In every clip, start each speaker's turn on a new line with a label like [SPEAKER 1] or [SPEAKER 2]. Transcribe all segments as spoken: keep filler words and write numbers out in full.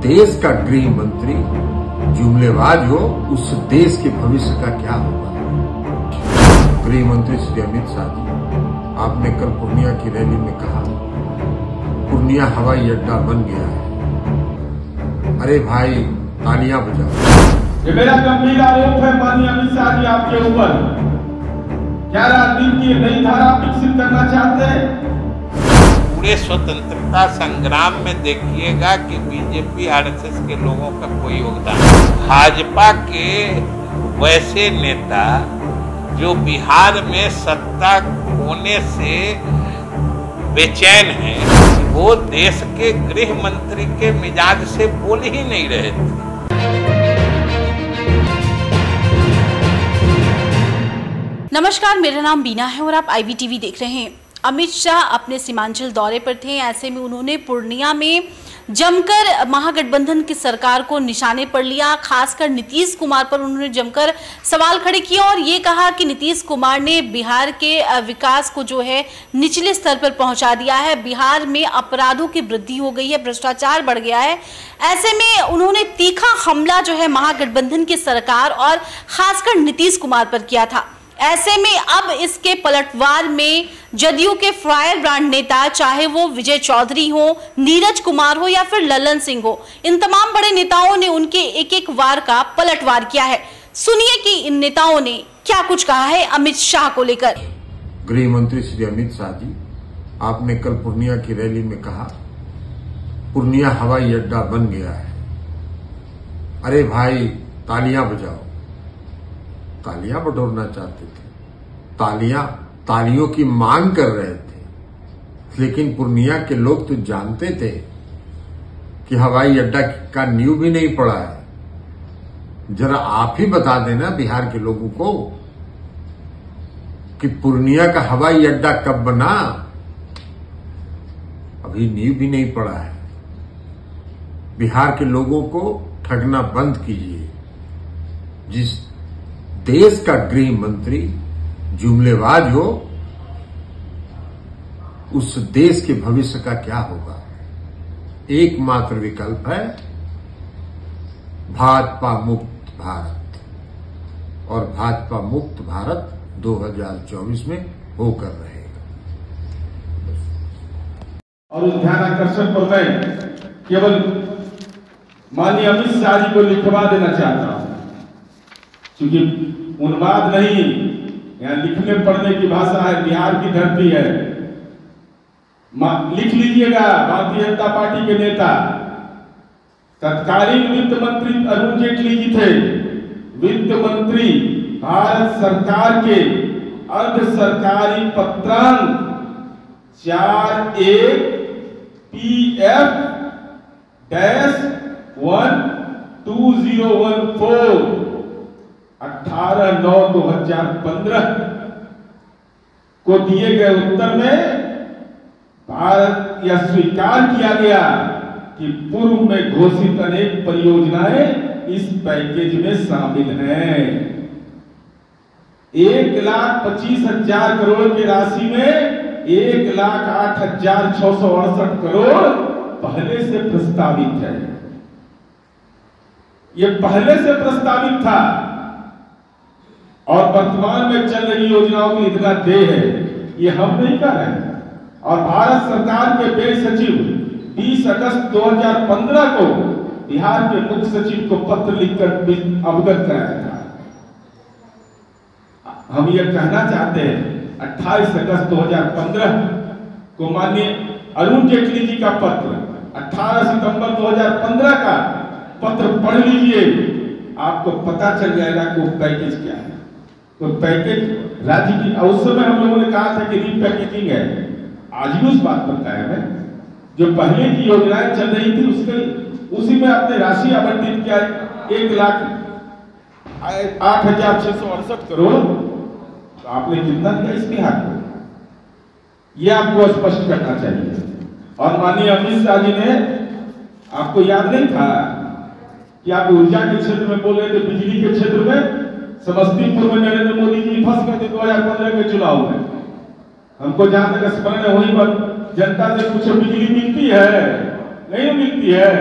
[SPEAKER 1] देश का गृह मंत्री जुमलेबाज हो, उस देश के भविष्य का क्या होगा। गृह मंत्री श्री अमित शाह जी, आपने कल पूर्णिया की रैली में कहा पूर्णिया हवाई अड्डा बन गया है। अरे भाई, तालियां बजाओ।
[SPEAKER 2] ये मेरा गंभीर आरोप है माननीय अमित शाह जी आपके ऊपर। क्या राजनीति की नई धारा विकसित करना चाहते हैं?
[SPEAKER 3] पूरे स्वतंत्रता संग्राम में देखिएगा कि बीजेपी आरएसएस के लोगों का कोई योगदान नहीं। भाजपा के वैसे नेता जो बिहार में सत्ता खोने से बेचैन हैं, वो देश के गृह मंत्री के मिजाज से बोल ही नहीं रहे थे।
[SPEAKER 4] नमस्कार, मेरा नाम बीना है और आप आईवीटीवी देख रहे हैं। अमित शाह अपने सीमांचल दौरे पर थे। ऐसे में उन्होंने पूर्णिया में जमकर महागठबंधन की सरकार को निशाने पर लिया। खासकर नीतीश कुमार पर उन्होंने जमकर सवाल खड़े किए और ये कहा कि नीतीश कुमार ने बिहार के विकास को जो है निचले स्तर पर पहुंचा दिया है। बिहार में अपराधों की वृद्धि हो गई है, भ्रष्टाचार बढ़ गया है। ऐसे में उन्होंने तीखा हमला जो है महागठबंधन की सरकार और खासकर नीतीश कुमार पर किया था। ऐसे में अब इसके पलटवार में जदयू के फायर ब्रांड नेता, चाहे वो विजय चौधरी हो, नीरज कुमार हो या फिर ललन सिंह हो, इन तमाम बड़े नेताओं ने उनके एक एक वार का पलटवार किया है। सुनिए कि इन नेताओं ने क्या कुछ कहा है अमित शाह को लेकर।
[SPEAKER 1] गृह मंत्री श्री अमित शाह जी, आपने कल पूर्णिया की रैली में कहा पूर्णिया हवाई अड्डा बन गया है। अरे भाई, तालियां बजाओ। तालियां बटोरना चाहते थे, तालियां तालियों की मांग कर रहे थे, लेकिन पूर्णिया के लोग तो जानते थे कि हवाई अड्डा का नींव भी नहीं पड़ा है। जरा आप ही बता देना बिहार के लोगों को कि पूर्णिया का हवाई अड्डा कब बना। अभी नींव भी नहीं पड़ा है। बिहार के लोगों को ठगना बंद कीजिए। जिस देश का गृह मंत्री जुमलेबाज हो, उस देश के भविष्य का क्या होगा। एकमात्र विकल्प है भाजपा मुक्त भारत, और भाजपा मुक्त भारत दो हज़ार चौबीस में होकर रहेगा।
[SPEAKER 2] और उस ध्यान आकर्षण पर मैं केवल माननीय अमित शाह जी को लिखवा देना चाहता हूं, क्योंकि उन्माद नहीं, यहाँ लिखने पढ़ने की भाषा है, बिहार की धरती है। लिख लीजिएगा। भारतीय जनता पार्टी के नेता तत्कालीन वित्त मंत्री अरुण जेटली जी थे। वित्त मंत्री भारत सरकार के अर्ध सरकारी पत्रांक चार एक P F dash one two zero one four अठारह नौ दो हजार पंद्रह को दिए गए उत्तर में भारत यह स्वीकार किया गया कि पूर्व में घोषित अनेक परियोजनाएं इस पैकेज में शामिल हैं। एक लाख पच्चीस हजार करोड़ की राशि में एक लाख आठ हजार छह सौ अड़सठ करोड़ पहले से प्रस्तावित है। यह पहले से प्रस्तावित था और वर्तमान में चल रही योजनाओं की इतना देय है, ये हम नहीं कर रहे हैं। और भारत सरकार के व्यय सचिव बीस अगस्त दो हज़ार पंद्रह को बिहार के मुख्य सचिव को पत्र लिखकर अवगत कराया था। हम ये कहना चाहते हैं, अट्ठाईस अगस्त दो हज़ार पंद्रह को माननीय अरुण जेटली जी का पत्र, अठारह सितंबर दो हज़ार पंद्रह का पत्र पढ़ लीजिए, आपको पता चल जाएगा कि वो पैकेज क्या है। तो पैकेज राज्य की, उस समय हम लोगों ने कहा था कि रीपैकेजिंग है, आज भी उस बात पर कायम है। जो पहले की योजनाएं चल रही थी उसके उसी में आपने राशि आवंटित किया एक लाख आठ हजार छह सौ अड़सठ करोड़। तो आपने कितना दिया इस बिहार को, यह आपको स्पष्ट करना चाहिए। और माननीय अमित शाह जी ने, आपको याद नहीं था कि आप ऊर्जा के क्षेत्र में बोल रहे थे, बिजली के क्षेत्र में समस्तीपुर में नरेंद्र मोदी जी फंस गए थे दो हज़ार पंद्रह के चुनाव में। हमको जहां तक स्मरण है, वहीं पर जनता से पूछो बिजली मिलती है नहीं मिलती है,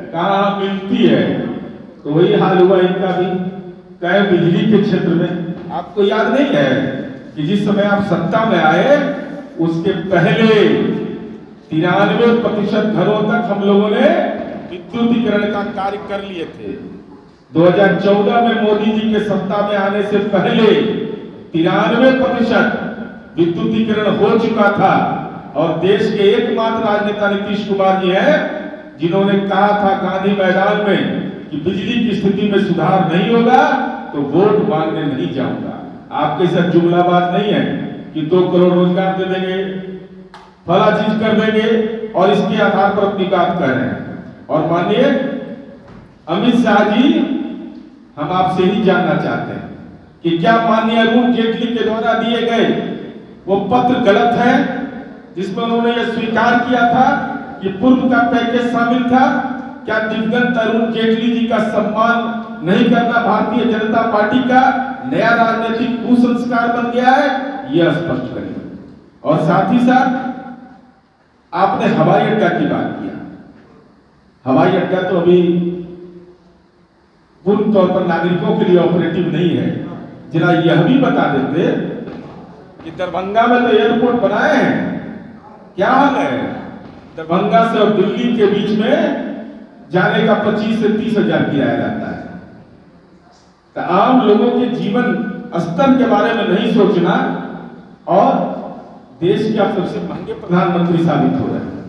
[SPEAKER 2] कहाँ मिलती है, तो वही हाल हुआ इनका भी। चाहे बिजली के क्षेत्र में आपको याद नहीं है कि जिस समय आप सत्ता में आए उसके पहले तिरानवे प्रतिशत घरों तक हम लोगों ने विद्युतीकरण का कार्य कर लिए थे। दो हज़ार चौदह में मोदी जी के सत्ता में आने से पहले तिरानवे प्रतिशत विद्युतीकरण हो चुका था और देश के एकमात्र राजनेता नीतीश कुमार जी हैं जिन्होंने कहा था गांधी मैदान में कि बिजली की स्थिति में सुधार नहीं होगा तो वोट मांगने नहीं जाऊंगा। आपके साथ जुमलाबाज नहीं है कि दो करोड़ रोजगार दे देंगे, फला चीज कर देंगे और इसके आधार पर अपनी बात कर रहे हैं। और माननीय अमित शाह जी, हम आपसे ही जानना चाहते हैं कि क्या माननीय अरुण जेटली के द्वारा दिए गए वो पत्र गलत है जिसमें उन्होंने यह स्वीकार किया था कि पूर्व का पैकेज शामिल था? क्या दिवंगत अरुण जेटली जी का सम्मान नहीं करना भारतीय जनता पार्टी का नया राजनीतिक कुसंस्कार बन गया है? यह स्पष्ट करें। और साथ ही साथ आपने हवाई अड्डा की बात किया। हवाई अड्डा तो अभी पूर्ण तौर पर नागरिकों के लिए ऑपरेटिव नहीं है। जरा यह भी बता देते कि दरभंगा में तो एयरपोर्ट बनाए हैं, क्या हाल है? दरभंगा से और दिल्ली के बीच में जाने का पच्चीस से तीस हजार किराया रहता है। तो आम लोगों के जीवन स्तर के बारे में नहीं सोचना और देश के आप सबसे महंगे प्रधानमंत्री साबित हो रहे हैं।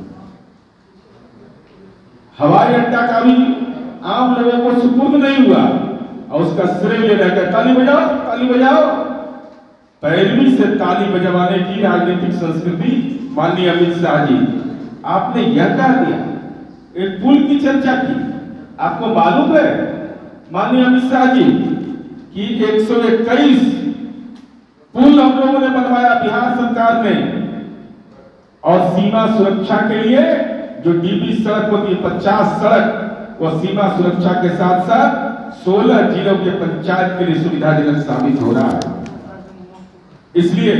[SPEAKER 2] हवाई अड्डा का भी आम लोगों को सुपुर्द नहीं हुआ और उसका श्रेय ले रहकर ताली बजाओ ताली बजाओ। पैरवी से ताली बजवाने की राजनीतिक संस्कृति माननीय अमित शाह जी, आपने यह कह दिया। एक पुल की चर्चा की, आपको मालूम है माननीय अमित शाह जी कि एक सौ इक्कीस पुल हम लोगों ने बनवाया बिहार सरकार ने, और सीमा सुरक्षा के लिए जो डीबी सड़क होती है पचास सड़क, वो सीमा सुरक्षा के साथ साथ सोलह जिलों के पंचायत के लिए सुविधाजनक साबित हो रहा है। इसलिए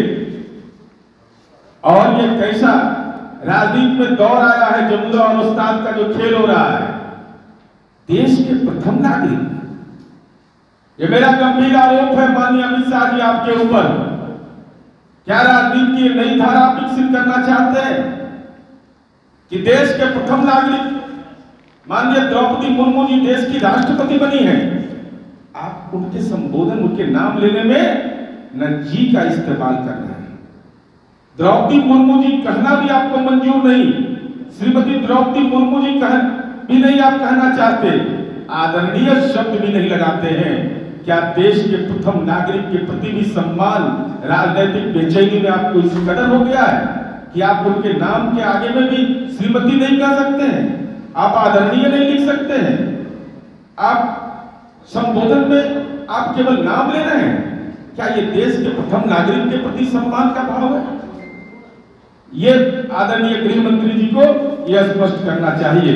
[SPEAKER 2] और ये कैसा राजनीति में दौर आया है, जमुना और उस्ताद का जो खेल हो रहा है। देश के प्रथम नागरिक, ये मेरा गंभीर आरोप है माननीय अमित शाह जी आपके ऊपर। क्या राजनीति की नई धारा विकसित करना चाहते हैं कि देश के प्रथम नागरिक माननीय द्रौपदी मुर्मू जी देश की राष्ट्रपति बनी है? आप उनके संबोधन, उनके नाम लेने में न जी का इस्तेमाल कर रहे हैं। द्रौपदी मुर्मू जी कहना भी आपको मंजूर नहीं, श्रीमती द्रौपदी मुर्मू जी कह भी नहीं आप कहना चाहते, आदरणीय शब्द भी नहीं लगाते हैं। क्या देश के प्रथम नागरिक के प्रति भी सम्मान राजनीतिक बेचैनी में आपको इस कदर हो गया है कि आप उनके नाम के आगे में भी श्रीमती नहीं कह सकते हैं, आप आदरणीय नहीं लिख सकते हैं, आप संबोधन में आप केवल नाम ले रहे हैं? क्या ये देश के प्रथम नागरिक के प्रति सम्मान का भाव है? ये आदरणीय गृह मंत्री जी को यह स्पष्ट करना चाहिए।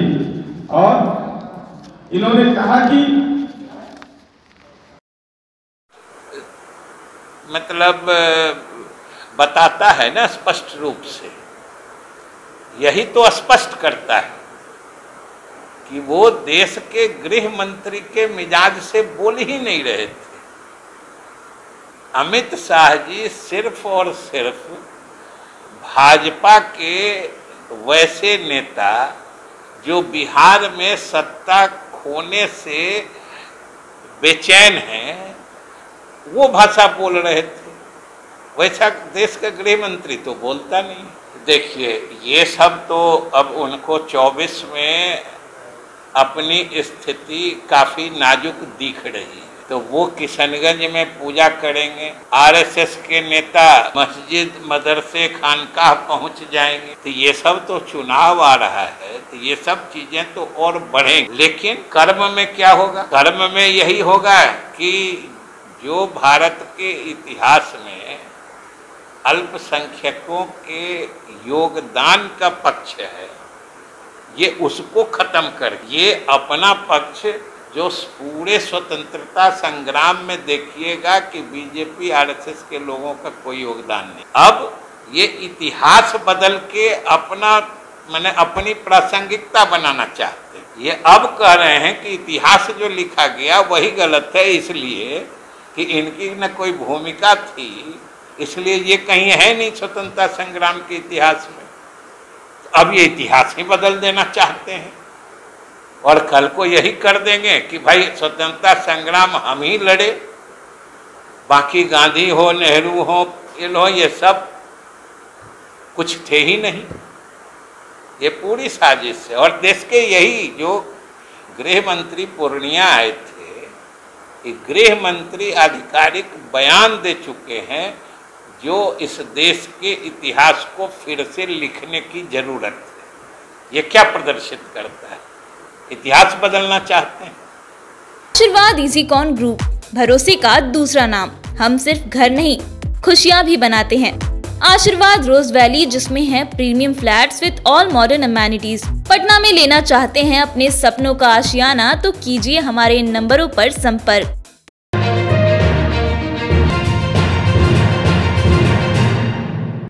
[SPEAKER 2] और इन्होंने कहा कि
[SPEAKER 3] मतलब बताता है ना स्पष्ट रूप से, यही तो स्पष्ट करता है कि वो देश के गृह मंत्री के मिजाज से बोल ही नहीं रहे थे। अमित शाह जी सिर्फ और सिर्फ भाजपा के वैसे नेता जो बिहार में सत्ता खोने से बेचैन हैं, वो भाषा बोल रहे थे। वैसा देश का गृह मंत्री तो बोलता नहीं। देखिए, ये सब तो अब उनको चौबीस में अपनी स्थिति काफी नाजुक दिख रही है, तो वो किशनगंज में पूजा करेंगे, आरएसएस के नेता मस्जिद, मदरसे, खानकाह पहुंच जाएंगे, तो ये सब तो चुनाव आ रहा है, तो ये सब चीजें तो और बढ़ेंगी। लेकिन कर्म में क्या होगा? कर्म में यही होगा कि जो भारत के इतिहास में अल्पसंख्यकों के योगदान का पक्ष है, ये उसको खत्म कर, ये अपना पक्ष जो पूरे स्वतंत्रता संग्राम में देखिएगा कि बीजेपी आरएसएस के लोगों का कोई योगदान नहीं। अब ये इतिहास बदल के अपना, माने अपनी प्रासंगिकता बनाना चाहते हैं। ये अब कह रहे हैं कि इतिहास जो लिखा गया वही गलत है, इसलिए कि इनकी न कोई भूमिका थी, इसलिए ये कहीं है नहीं स्वतंत्रता संग्राम के इतिहास में। तो अब ये इतिहास ही बदल देना चाहते हैं और कल को यही कर देंगे कि भाई स्वतंत्रता संग्राम हम ही लड़े, बाकी गांधी हो, नेहरू हो, इन हो, ये सब कुछ थे ही नहीं। ये पूरी साजिश है। और देश के यही जो गृह मंत्री पूर्णिया आए थे, ये गृह मंत्री आधिकारिक बयान दे चुके हैं जो इस देश के इतिहास को फिर से लिखने की जरूरत है। ये क्या प्रदर्शित करता है? इतिहास बदलना चाहते हैं।
[SPEAKER 5] आशीर्वाद इजीकॉन ग्रुप, भरोसे का दूसरा नाम। हम सिर्फ घर नहीं, खुशियां भी बनाते हैं। आशीर्वाद रोज वैली, जिसमें है premium flats with all modern amenities. Patna में लेना चाहते हैं अपने सपनों का आशियाना, तो कीजिए हमारे इन नंबरों पर संपर्क।